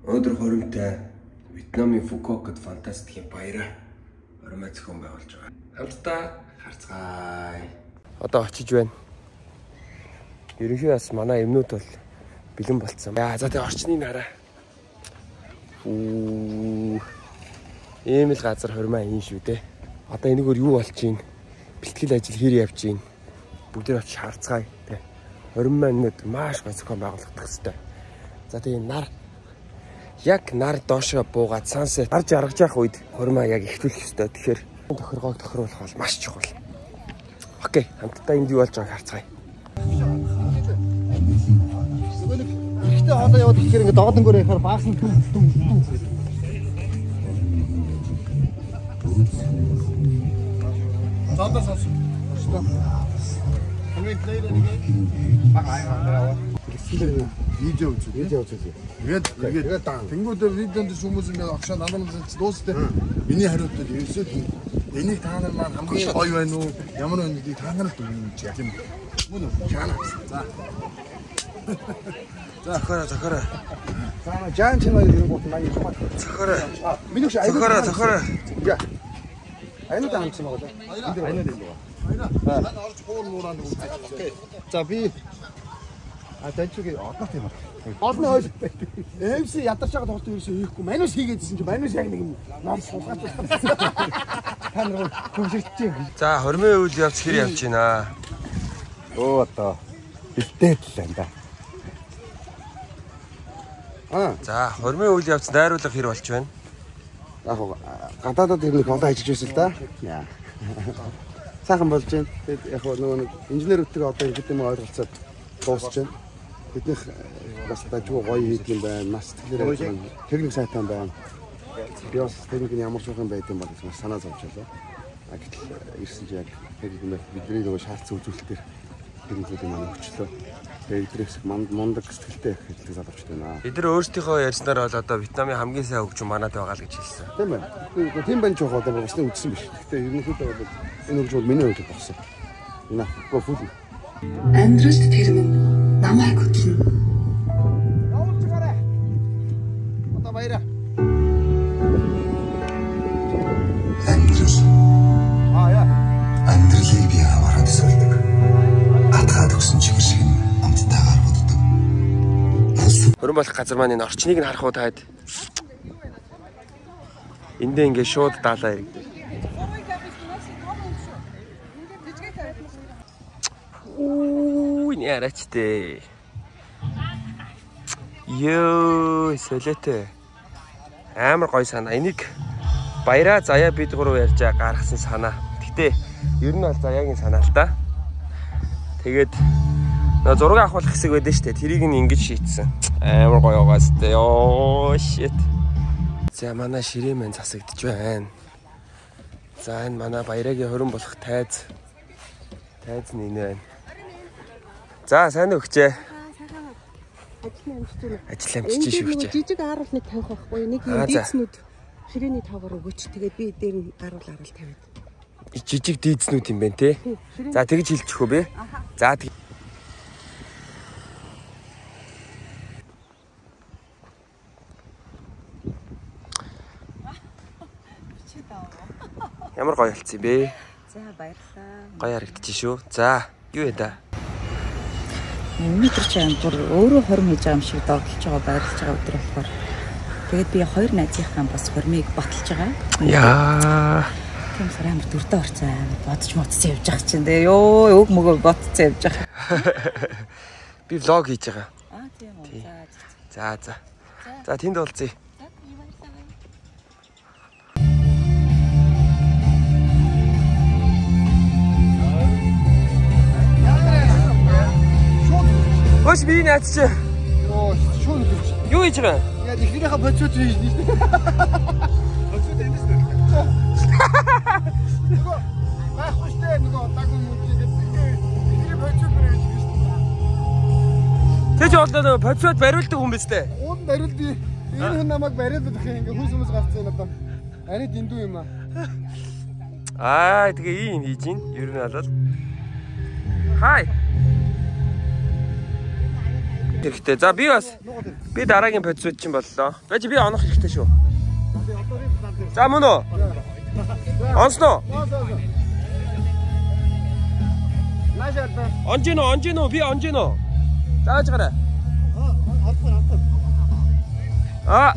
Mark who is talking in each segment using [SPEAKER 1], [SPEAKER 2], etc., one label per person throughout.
[SPEAKER 1] Өнөөдөр хоримтой Вьетнамын Фукуокад фантастикийн баяраа оромой зохион байгуулж байгаа. Хамтдаа харцгаая. Одоо очиж байна. Ерөнхий бас манай эмнүүд бол бэлэн болцсон. За тэгээ орчныг хараа. Ийм л газар хоримоо хийн шүү дээ. Одоо энэгээр юу болж байна? Бэлтгэл ажил хэр явж байна? Бүгдээ очиж харцгаая. Тэ. Хоримоо энэд маш гой зохион байгуулагдах хэрэгтэй. За тэгээ нар яг нар доошоо буугаад сансет гарч аргаж явах үед хоримоо яг ихтүүлэх хэрэгтэй. Тэгэхээр тохиргоог тохируулах бол маш чухал. Окей, хамтдаа энд юу болж байгааг харцгаая.
[SPEAKER 2] Ихтэй хоолой яваад ихээр ингээд доодонгоор яхаар баасан түн. Зоодоо сонс. Хамгийн плейдэр нэг аа видео үзье. Тэгээд тэнгуудээр видеонд хүмүүс ингээд огшоо надад дуустай. Миний хариултад ерөөсөө энийг та нар маань хамгийн гоё байна уу? Ямар байна гэдгийг та нарт өгнө тийм. Мөн үү? Чаана. За. Захара. За жаан чимээ ирэнгүүт маань юм байна. Захара. Миний шиг Захара. Я. Айнууд хамсан байгаа. Айнууд юм байна. Айнаа. Орж хуул муураад үзье. Окей. За би тэнчиг одноо тийм байна. Одноо хойш. МС ядарч байгаа тоглолт ерөөсөө хийхгүй. Манус хийгээдсэн чи манус яг нэг юм ном суулгаад байна. Та нар хөвсөлтөж.
[SPEAKER 1] За хоримын үйл явц хэр явж байна?
[SPEAKER 2] Одоо бэлдээд л байна да.
[SPEAKER 1] За хоримын үйл явц найруулга хэр болж байна?
[SPEAKER 2] Яг гадаадад ирнэ одоо ажиллаж байсан л да. Сайхан болж байна. Тэгээд яг нөгөө нэг инженерүүдтэйгээ одоо ингэ юм ойлголцоод дуусч байна. Биднийх бас дажгүй гоё хийх юм байна. Маш сэтгэлээр техник сайтай байна. Би бас техникийн ямар ч юм байд юм бол гэж санаа зовж байлаа. Гэтэл ирсэн чинь яг техник юм бидний нөгөө шаардсан үзүүлэлтээр техникүүд маань өгчлөө. Тэгээд эдрээс мундаг сэтгэлтэй хэлдэг залууч байна.
[SPEAKER 1] Бид нар өөрсдийнхөө ярьснаар бол одоо Вьетнамын хамгийн сайн хөгжим манад байгаа л гэж хэлсэн.
[SPEAKER 2] Тийм байна. Тийм байна ч яг одоо басны үдсэн биш. Гэхдээ ерөнхийдөө бол энэ хөгжим бол миний хувьд болсон. Энэ фул.
[SPEAKER 3] Амьдралд тэр минь намайг хөтлөн.
[SPEAKER 2] Явуулж гараа. Одоо баяраа.
[SPEAKER 3] Амьдралыг би аваад суулдаг. Атгаад өгсөн чихэр шиг амттайгаар боддог.
[SPEAKER 1] Хорим болох газар маань энэ орчныг нь харах уу таад. Эндээ ингээ шууд даалаа ирдэг. Энэ арачтэй. Ёо, солиотой. Амар гоё санаа. Энийг баяраа заяа бид гурав ярьж гаргасан санаа. Гэтэ ер нь бол заяагийн санаа л да. Тэгээд зураг авах хэсэг байдаг шүү дээ. Тэрийг нь ингэж шийтсэн. Амар гоё байгаас тээ. Ёо, shit. За манай ширээ мэн засагдж байна. За энэ манай баярагийн хорин болох тайз нэ байна. За сайн өгчээ. Ажил амжиж шүү гэж.
[SPEAKER 4] Жижиг ааруул нэг тавих байхгүй. Нэг юм дийцнүүд ширээний тавгаар өгөөч. Тэгээд би дээр нь ааруул тавиад.
[SPEAKER 1] Жижиг дийцнүүд юм байна те. За тэгж хэлчих үү бэ? За тэг. Ямар гоё болцсон бэ?
[SPEAKER 4] За баярлалаа.
[SPEAKER 1] Гоё харагдчих шүү. За юу вэ да?
[SPEAKER 5] Өнөөдөр ч амар өөрөө хорим хийж байгаа юм шиг догдолж байгаа байрлаж байгаа өдөр болохоор тэгээд би хоёр найзынхаа бас хормыг баталж байгаа.
[SPEAKER 1] Яа.
[SPEAKER 5] Тийм сар амар дүрдээ орцсон амар бодож модсон явж байгаа чинь тэгээ ёо өг мөгөө бодцсон явж байгаа.
[SPEAKER 1] Би влог хийж байгаа.
[SPEAKER 5] Тийм үү.
[SPEAKER 1] За. За тэнд уулзъя. Өөс би наач чи.
[SPEAKER 2] Йоо, шууд гэж.
[SPEAKER 1] Юу хийж байгаа?
[SPEAKER 2] Яа, ихнийхээ боцоод хийж дээ. Боцоод энэ шүү дээ. Нөгөө байхгүй шүү дээ. Нөгөө дагуу мөн тэгээд ихний боцоод байж гэж.
[SPEAKER 1] Тэ ч болоо боцоод бариулдаг хүн биз дээ.
[SPEAKER 2] Уун бариулдээ. Энэ хүн намайг бариулдаг ингээ хүс хүмүүс гарцсан одоо. Ани дэндүү юм аа.
[SPEAKER 1] Тэгээ ийм хийж ин. Ер нь бол. Хай. хэрэгтэй. За би бас би дараагийн позицид чинь боллоо. Байж би онох хэрэгтэй шүү. За мөн үү? Онсноо. Онжино би онжино. Зааж гараа. А.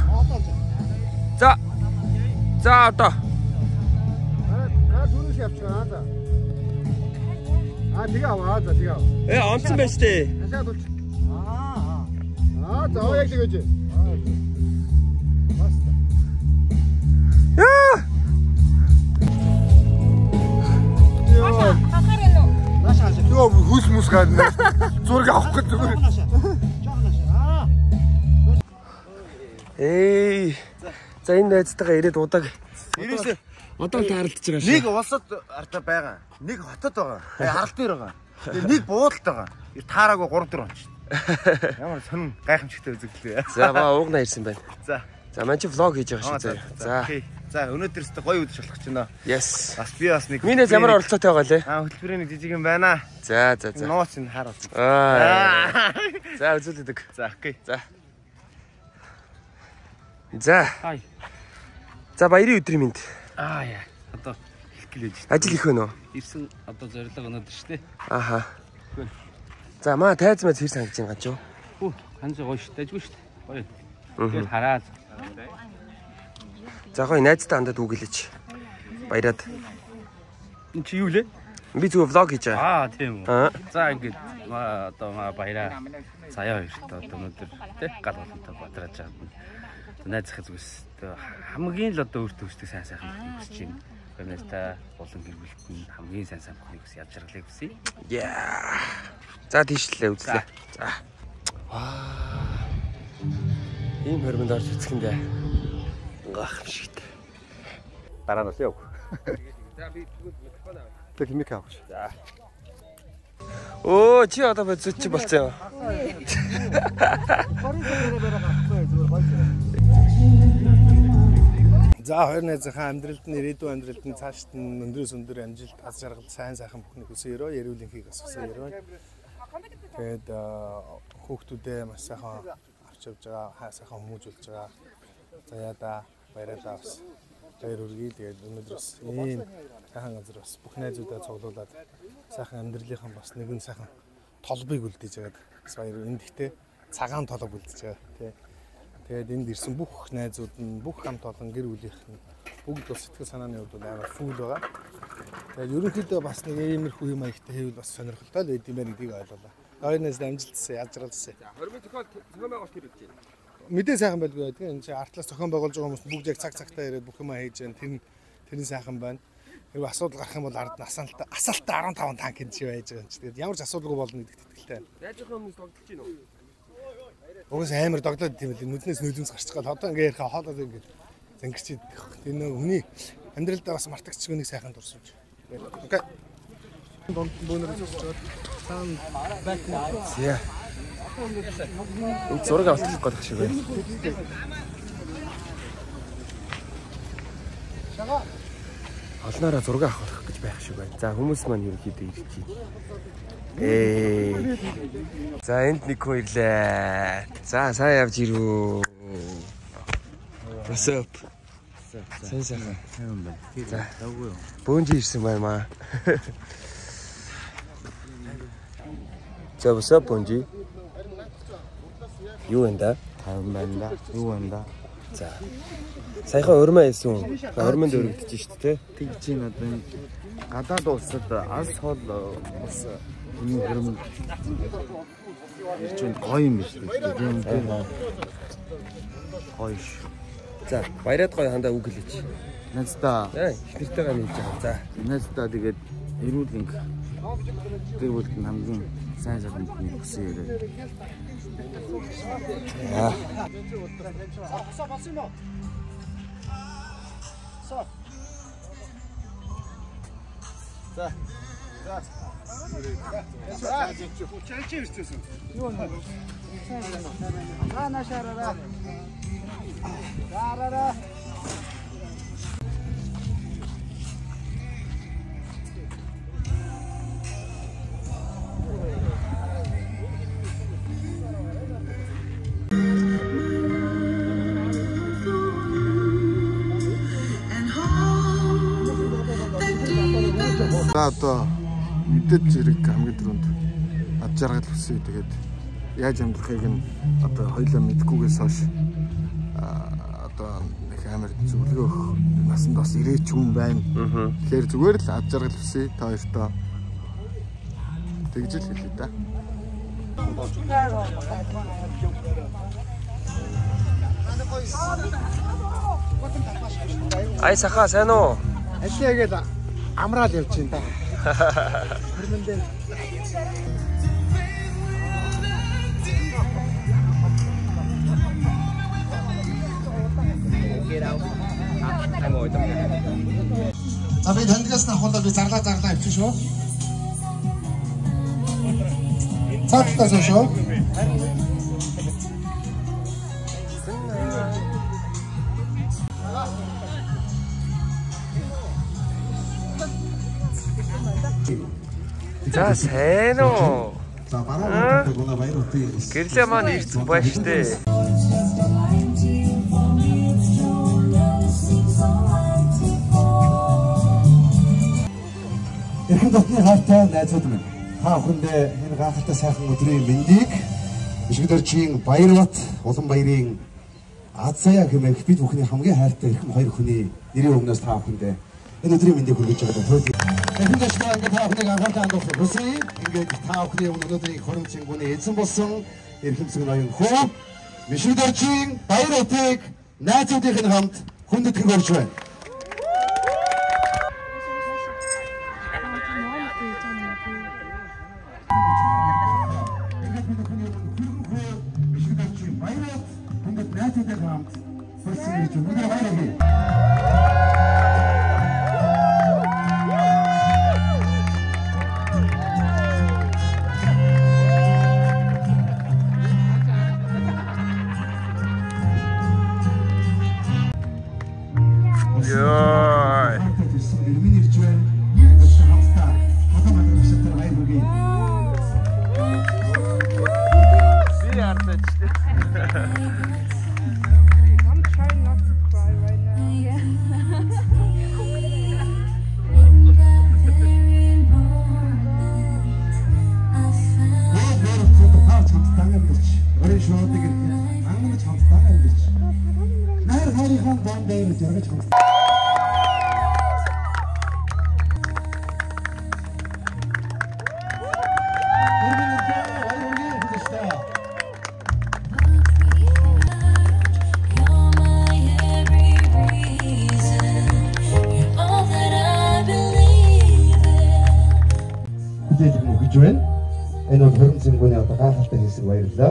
[SPEAKER 1] За одоо.
[SPEAKER 2] 네가 와, 네가.
[SPEAKER 1] онцсон байж тээ.
[SPEAKER 2] За яг тэгэж. Ёо, хүс мус гадна. Зураг авах гэж зүгээр.
[SPEAKER 1] За энэ найзтайгаа ирээд удаг.
[SPEAKER 2] Ирээсээ
[SPEAKER 1] Одоо таарлаж байгаа шүү.
[SPEAKER 2] нэг улсад артаа байгаа. Нэг хотод байгаа. Арал дээр байгаа. Тэгээ нэг буудалд байгаа. Таараагүй 3-4 он шүү. Ямар сонин гайхамшигтай үзэгдлээ.
[SPEAKER 1] За ба уугнаа ирсэн байна.
[SPEAKER 2] За
[SPEAKER 1] маань чи влог хийж байгаа шүү.
[SPEAKER 2] За өнөөдөр өстө гоё үдшиж болох ч нөө.
[SPEAKER 1] Yes.
[SPEAKER 2] Бас би бас нэг
[SPEAKER 1] Минийс ямар оролцоотой байгаа лээ?
[SPEAKER 2] Хөтөлбөрийн нэг жижиг юм байна.
[SPEAKER 1] За.
[SPEAKER 2] Нууц энэ хараад.
[SPEAKER 1] За үзүүлдэг.
[SPEAKER 2] За окей.
[SPEAKER 1] За. За баярын өдрийн мэнд.
[SPEAKER 6] Яа. Одоо хэлэх гэлээж.
[SPEAKER 1] Ажил их байна уу?
[SPEAKER 6] Ирсэн одоо зорилго өнөөдөр шүү дээ.
[SPEAKER 1] Ааха. За маа тайз маа хэр сангаж байгаа ч юу?
[SPEAKER 6] Ханж гоё шүү. Дайггүй шүү. Гоё. Тэгэл хараад.
[SPEAKER 1] За гоё найзтай хандаад үгэлээч. Баяраад.
[SPEAKER 6] Энд чи юу лээ?
[SPEAKER 1] Би зүгээр влог хийж байгаа.
[SPEAKER 6] Тийм үү. За ингээд одоо баяраа. Сая хоёрт одоо өнөөдөр тий гал болонтой бадраж байгаа. Найзах зүгээс хамгийн л одоо өөртөө хүсдэг сайн хүсэж байна. Гомьёостай болон гэр бүлтэн хамгийн сайн бүхнийг хүс яаж жаргалыг хүсье.
[SPEAKER 1] За тийшлээ үзлээ. За. Ийм хөрмөнд орж үзэхэндээ гайхамшигт.
[SPEAKER 2] Дараа нь л яв.
[SPEAKER 1] За би микрофон авах.
[SPEAKER 2] Тэг мик авах.
[SPEAKER 1] За. Чи одоо бодсоч чи болцсон юм.
[SPEAKER 2] За хоёр найзынхаа амьдралд нь ирээдүйн амьдралд нь цаашд нь өндрөөс өндөр амжилт аз жаргал сайн сайхан бүхнийг хүсье. Эрүүлэнхийг бас хүсье. Тэгээд хүүхдүүдээ маш сайхан авч явж байгаа, сайхан хүмүүжүүлж байгаа. Заяада баярлалаа бас. Баяр хүргэе. Тэгээд өнөөдрөөс ийм сайхан газар бас бүх найзуудаа цуглуулад сайхан амьдралынхан бас нэгэн сайхан толбыг үлдээж байгаад бас баяр энд ихтэй цагаан толбог үлдээж байгаа тий. Тэгээд энд ирсэн бүх найзууд нь бүх хамт олон гэр бүлийнх нь бүгд бас сэтгэл санааны хувьд амар фул байгаа. Тэгээд ерөнхийдөө бас нэг иймэрхүү юм аягтай хэвэл бас сонирхолтой л байд юм байна гэдгийг ойлголоо. Хоёр найз амжилтсан, яаж жаргалсан.
[SPEAKER 1] Хөрмөнд зохион байгуулалт хийж байна.
[SPEAKER 2] Мэдээ сайхан байлгүй байдаг. Энэ чинь артлаас зохион байгуулж байгаа хүмүүс бүгд яг цаг-цагтаа ирээд бүх юм хийж байна. Тэр сайхан байна. Хэрвээ асуудал гарах юм бол ард нь асаалтаа 15 танк энэ чи байж байгаа юм чи. Тэгээд ямар ч асуудалгүй болно гэдэгт итгэлтэй байна.
[SPEAKER 1] Яаж их хүмүүс тогтолж байна уу?
[SPEAKER 2] Угаас амар догдоод тийм л нүднээс нүднээс гарч байгаа. Одоо ингээ ярих хоолоод ингээ зангирч идэх. Тэр нэг хүний амьдралдаа бас мартагчгүй нэг сайхан дурсамж. Окей. Донд бөөнөр зөвчөөд таан бэк нэ.
[SPEAKER 1] Яа. Зураг авах болох шиг байна. Олноороо зураг авах гэж байх шиг байна. За хүмүүс маань ерөөхдөө ирж байна. За энд нэг хүн ирлээ. За сайн явж ирүү. What's up? Сайн.
[SPEAKER 6] Тийм байна.
[SPEAKER 1] За даггүй юу. Бөөнж ирсэн байна маа. За what's up бөөнж? Юу энэ да?
[SPEAKER 6] Тайван байна да. Юу байна да.
[SPEAKER 1] За. Саяхан урмаа хийсэн. Урманд өргөдөж шүү дээ.
[SPEAKER 6] Тэг чи надад энэ гадаад улсад алс хол бас энэ хөрөм чинь гоё юм шүү дээ. Тийм гоё.
[SPEAKER 1] За баяраад гоё хандаа үгэлээч.
[SPEAKER 6] Найздаа.
[SPEAKER 1] Ихнэртэйгээ нийлж байгаа. За.
[SPEAKER 6] Найздаа тэгээд эрүүлэнх гэр бүлд нь хамгийн сайн сайхан бүхнийг хүсье.
[SPEAKER 2] За одоо мэдээж зэрэг хамгийн түрүүнд ад жаргал хүсье. Тэгээд яаж амьдрахыг нь одоо хоёулаа мэдгүйгээс хойш одоо нэг амар зөвлөгөөх насанд бас ирээч хүн байна. Тэгэхээр зүгээр л ад жаргал хүсье. Та хоёртоо тэгж л хэлээ да.
[SPEAKER 1] Ай саха сайн уу?
[SPEAKER 2] Алиагээд амраал явж байна да. Хөрмөндөө.
[SPEAKER 3] За би тандгаас нахуулаад би зарлаа авчих шүү. Цаатаас шүү.
[SPEAKER 1] За сайн уу?
[SPEAKER 3] За бараа гоноо баяр үгүй.
[SPEAKER 1] Гэрлээ маань ирсэн байна штэ.
[SPEAKER 3] Эрхэм дотны хайртай найзууд минь. Та бүхэндээ энэ гайхалтай сайхан өдрийн мэндийг Бишгдэрчийн Баярбат улан баярын Азая хэмээх бид бүхний хамгийн хайртай эрхэм хоёр хүний нэрийн өмнөөс та бүхэндээ энэ өдрийн мэндийг хүргэж байгаа. Эрхэм дэштэй ингээд та бүхнийг анхаарал хандуулах хүсье. Ингээд та бүхний өнөөдрийн хуримцын гүний эзэн болсон эрхэмсэг ноён хөө Бишгдэрчийн Баярбатыг найзуудын хамт хүндэтгэх болж байна. Энэ бол хөрөмцөн гүний одоо гайхалтай хэсэг баярлалаа.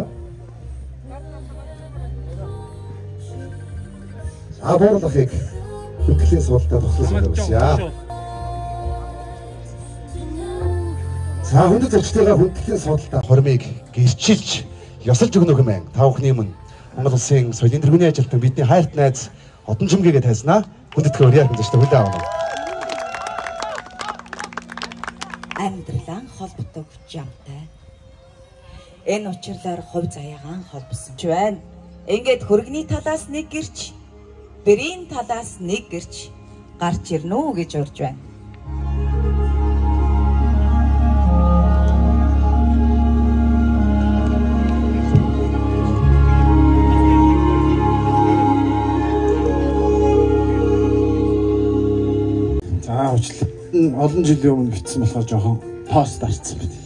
[SPEAKER 3] Аборлахыг хөтгөлийн суултад туслах боловсё. За хүндэт зочдтойгоо хөтгөлийн суултад хормыг гэрчилж ёсолж өгнөх юм байна. Та бүхний өмнө Монгол улсын соёлын тэргүүний ажилтан бидний хайрт найз Одон Чимгээгээ тайзнаа. Хүндэтгэх өрөө ярих зочдтой хүлээн авах.
[SPEAKER 5] Амьдралан холбогдох жамтай. Энэ учирлаар хувь заяагаан холбосон ч байна. Ингээд хөргөний талаас нэг гэрч, бэрийн талаас нэг гэрч гарч ирнэ үү гэж урж байна.
[SPEAKER 2] За уучлаарай. Олон жилийн өмнө битсэн болохоор жоохон пост арцсан байт.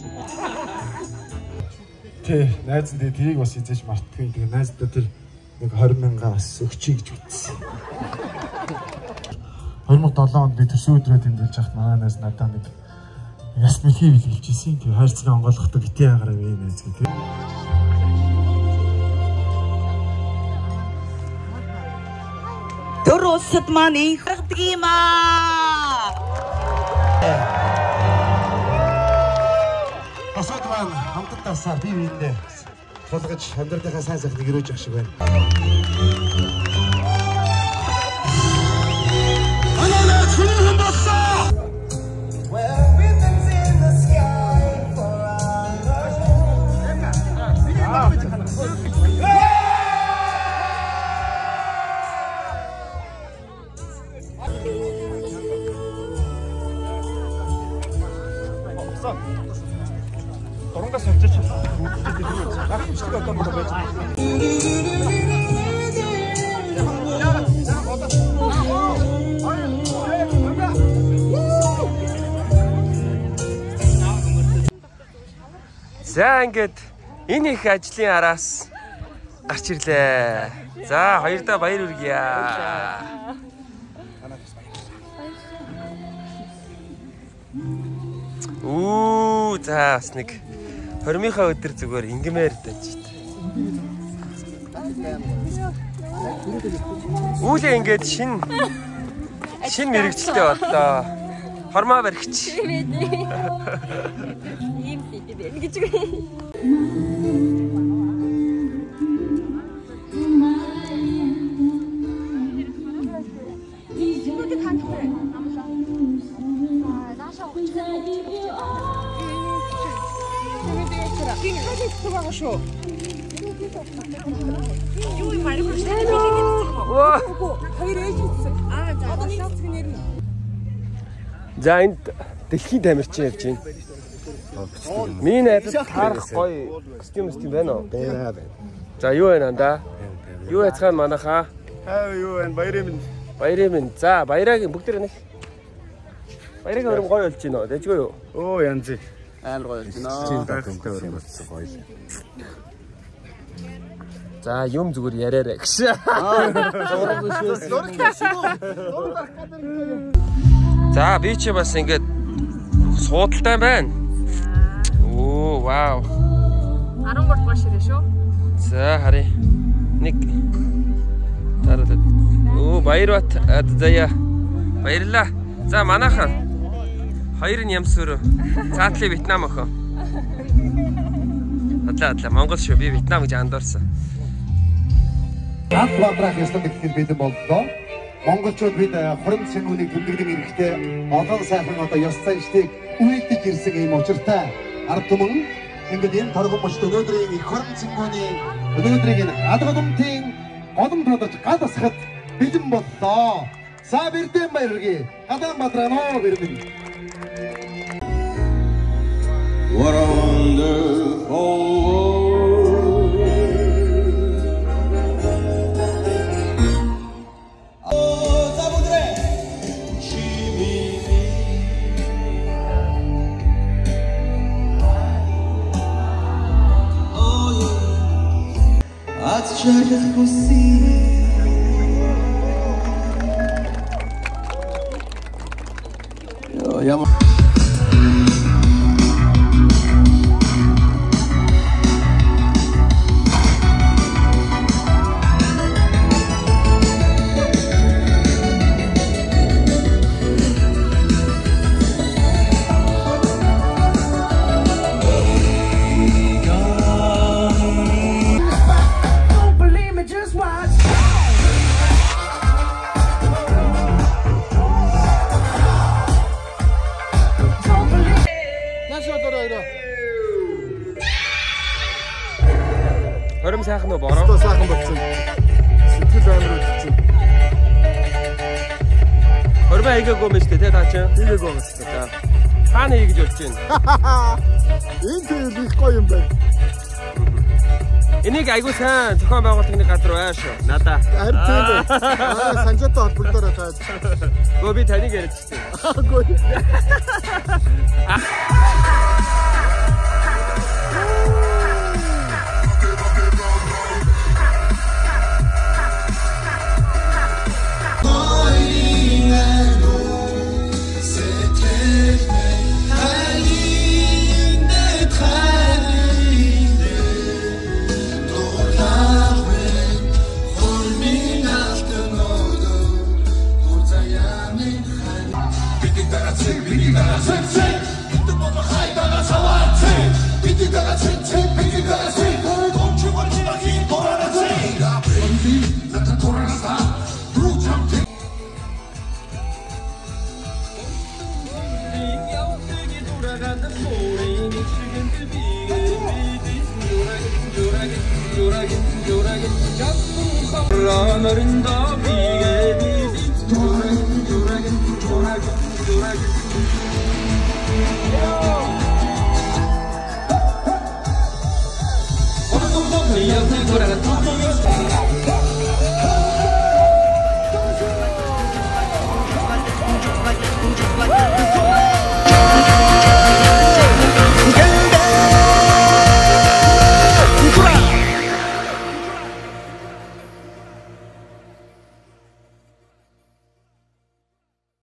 [SPEAKER 2] Тэ найз нь тэрийг бас эзэж мартдаггүй. Тэгээ найздаа тэр нэг 20,000 бас өгчий гэж ütсэн. 2007 онд би төсөө өдрөө тэмдэглэж байхад манай найз надад нэг яс мэлхий хэлж ирсэн. Тэгээ хайрцаг онгойлгохдоо битээ агараа вэ найз гэдэг.
[SPEAKER 5] Төр улсад маань инхэрдэг юм аа.
[SPEAKER 3] Асууд маань хамтдаа бие биендээ тулгаж амьдралынхаа сайн сайхныг өрөөж явах шиг байна. Анаа чүнхэн болсон.
[SPEAKER 1] Дурангаас очиж ахчдаг одоо мод байж. За ингээд энэ их ажлын араас гарч ирлээ. За хоёрдоо баяр хүргье. За бас нэг хормынхаа өдөр зүгээр ингмээр дэж шít. Үүлээ ингээд шин мэрэгчлээ боллоо. Хормоо баригч. Ийм бид байна гэж үгүй. За энд дэлхийн тамирчин явж байна. Миний найзад таарах гоё костюм байна уу? Байна. За юу байна анда? Юу яцхан манайхаа? Юу байна? Баярын минь. За баярагийн бүгд нэг. Баярагийн өрөм гоё болж байна. Дэжгүй юу? Оо янз. Амар гоё болж байна. За юм зүгээр яриараа гэж. За би чи бас ингээд суудалтай байна. Оо вау. 13 боширэ шүү. За харъя. Нэг тараад. Оо баярбат заяа. Баярлаа. За манайхан хоёр нь ямс өрөө. Цаатлын Вьетнам охин. Адлаа Монгол шүү. Би Вьетнам гэж андуурсан.
[SPEAKER 3] Бадрах ястан гэхэд бид боллоо. Монголчууд бид хорон сэнгүүнийг тэмдэглэн ирэхдээ олон сайхан одоо ёс заншлыг үйдэж ирсэн юм учиртай ард түмэн ингээд энэ торгон мочд өнөөдрийн их хорон сэнгүүний өнөөдрийн энэ адгадамтын голом тодорч гад асахад бэлэн боллоо. За бэрдэн баяргий. Гадаан бадрано бэрдэн. What a wonderful Charles José
[SPEAKER 1] Хором сайхан уу бороо?
[SPEAKER 2] Сайхан болсон. Сэтгэл амар үлдсэн.
[SPEAKER 1] Хормоо хийгээгүй юм шүү дээ, тэ таа чи?
[SPEAKER 2] Хийгээгүй юм шүү дээ.
[SPEAKER 1] Хаана хийж болж байна?
[SPEAKER 2] Энэ тэр их гоё юм байна.
[SPEAKER 1] Энийг айгуу сайн зохион байгуулалтын газар байна шүү. Надаа.
[SPEAKER 2] Харин тийм ээ. Санжаатай холбогдороо таад.
[SPEAKER 1] Гөө би таныг яриад чи.
[SPEAKER 2] Гөө.
[SPEAKER 7] Yeah.